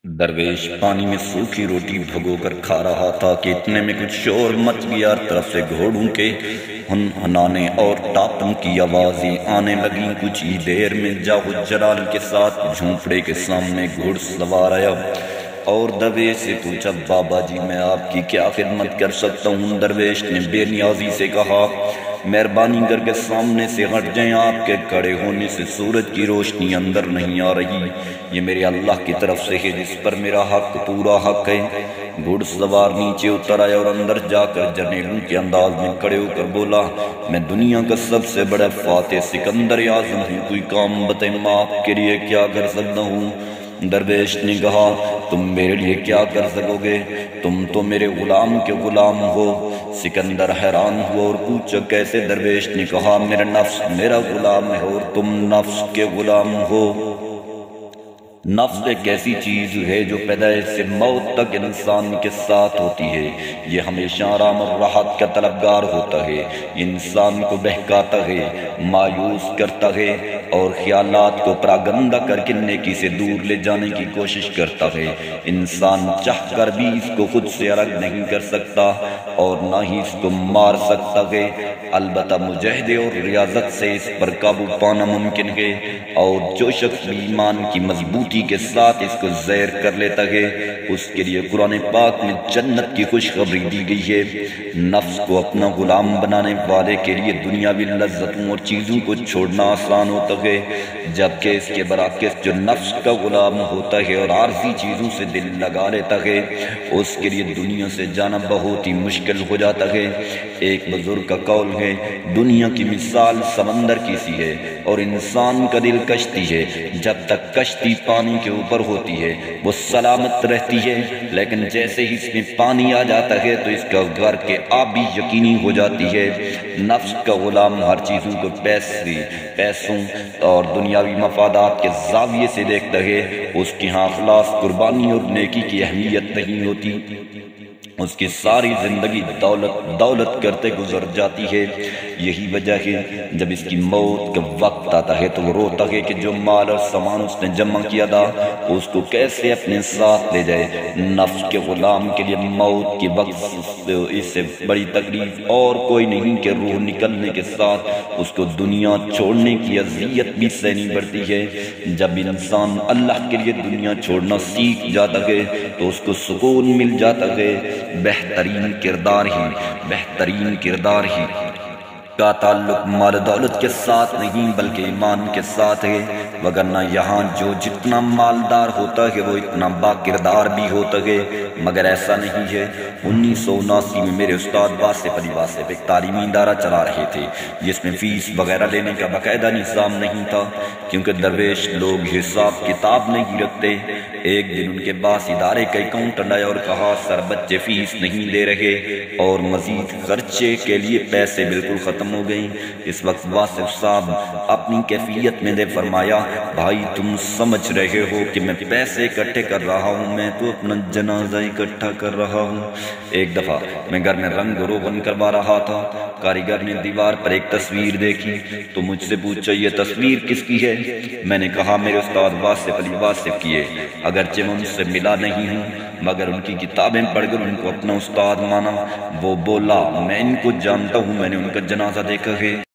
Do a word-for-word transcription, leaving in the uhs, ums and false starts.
درویش پانی میں سوکھی روٹی بھگو کر کھا رہا تھا کہ اتنے میں کچھ شور مچ گیا، ہر طرف سے گھوڑوں کے ہنہنانے اور ٹاپن کی آوازیں آنے لگیں۔ کچھ ہی دیر میں جاہو جلال کے ساتھ جھونپڑے کے سامنے گھوڑ سوار آیا اور درویش سے پوچھا، بابا جی میں آپ کی کیا خدمت کر سکتا ہوں؟ درویش نے بے نیازی سے کہا، مہربانی کر کے سامنے سے ہٹ جائیں، آپ کے کھڑے ہونے سے سورج کی روشنی اندر نہیں آ رہی، یہ میرے اللہ کی طرف سے ہے جس پر میرا حق پورا حق ہے۔ گھوڑ سوار نیچے اتر آیا اور اندر جا کر جنیلوں کے انداز میں کھڑے ہو کر بولا، میں دنیا کا سب سے بڑا فاتح سکندر اعظم ہوں، کوئی کام بتائیں میں آپ کے لیے کیا کر سکتا ہوں؟ درویش نے کہا، تم میرے لیے کیا کر سکو گے؟ تم تو میرے غلام کے غلام ہو۔ سکندر حیران ہوا اور پوچھا، کیسے؟ درویش نے کہا، میرا نفس میرا غلام ہے اور تم نفس کے غلام ہو۔ نفس ایک ایسی چیز ہے جو پیدائش سے موت تک انسان کے ساتھ ہوتی ہے، یہ ہمیشہ آرام اور راحت کا طلبگار ہوتا ہے، انسان کو بہکاتا ہے، مایوس کرتا ہے اور خیالات کو پراگندہ کر کے نیکی سے دور لے جانے کی کوشش کرتا ہے۔ انسان چاہ کر بھی اس کو خود سے الگ نہیں کر سکتا اور نہ ہی اس کو مار سکتا ہے، البتہ مجاہدے اور ریاضت سے اس پر قابو پانا ممکن ہے، اور جو شخص ایمان کی مضبوطی کے ساتھ اس کو زیر کر لیتا ہے اس کے لیے قرآن پاک میں جنت کی خوشخبری دی گئی ہے۔ نفس کو اپنا غلام بنانے والے کے لیے دنیاوی لذتوں اور چیزوں کو چھوڑنا آسان ہوتا ہے، جبکہ اس کے برعکس جو نفس کا غلام ہوتا ہے اور عارضی چیزوں سے دل لگا لیتا ہے اس کے لیے دنیا سے جانا بہت ہی مشکل ہو جاتا ہے۔ ایک بزرگ کا قول ہے، دنیا کی مثال سمندر کی سی ہے اور انسان کا دل کشتی ہے، جب تک کشتی پانی کے اوپر ہوتی ہے وہ سلامت رہتی ہے، لیکن جیسے ہی اس میں پانی آ جاتا ہے تو اس کا غرق کے آبی یقینی ہو جاتی ہے۔ نفس کا غلام ہر چیزوں کو پیسے پیسوں اور دنیاوی مفادات کے زاویے سے دیکھتا ہے، اس کی ہاں اخلاص، قربانی اور نیکی کی اہمیت نہیں ہوتی، اس کی ساری زندگی دولت دولت کرتے گزر جاتی ہے۔ یہی وجہ ہے جب اس کی موت کا وقت آتا ہے تو وہ روتا ہے کہ جو مال اور سامان اس نے جمع کیا تھا اس کو کیسے اپنے ساتھ لے جائے۔ نفس کے غلام کے لیے موت کے وقت اس سے بڑی تکلیف اور کوئی نہیں کہ روح نکلنے کے ساتھ اس کو دنیا چھوڑنے کی اذیت بھی سہنی پڑتی ہے۔ جب انسان اللہ کے لیے دنیا چھوڑنا سیکھ جاتا ہے تو اس کو سکون مل جاتا ہے۔ بہترین کردار ہی بہترین کردار ہی کا تعلق مال دولت کے ساتھ نہیں بلکہ ایمان کے ساتھ ہے، وگرنہ یہاں جو جتنا مالدار ہوتا ہے وہ اتنا با کردار بھی ہوتا ہے، مگر ایسا نہیں ہے۔ انیس سو اناسی میں میرے استاد واصف علی واصف ایک تعلیمی ادارہ چلا رہے تھے جس میں فیس وغیرہ لینے کا باقاعدہ نظام نہیں تھا، کیونکہ درویش لوگ حساب کتاب نہیں رکھتے۔ ایک دن ان کے پاس ادارے کا اکاؤنٹنٹ آیا اور کہا، سر بچے فیس نہیں دے رہے اور مزید خرچے کے لیے پیسے بالکل ختم ہو گئیں۔ اس وقت واصف صاحب اپنی کیفیت میں نے فرمایا، بھائی تم سمجھ رہے ہو کہ میں پیسے اکٹھے کر رہا ہوں، میں تو اپنا جنازہ اکٹھا کر رہا ہوں۔ ایک دفعہ میں گھر میں رنگ روغن کروا رہا تھا، کاریگر نے دیوار پر ایک تصویر دیکھی تو مجھ سے پوچھا، یہ تصویر کس کی ہے؟ میں نے کہا، میرے استاد واصف علی واصف کی ہے، اگرچہ میں ان سے ملا نہیں ہوں مگر ان کی کتابیں پڑھ کر ان کو اپنا استاد مانا۔ وہ بولا، میں ان کو جانتا ہوں، میں نے ان کا جنازہ دیکھا ہے۔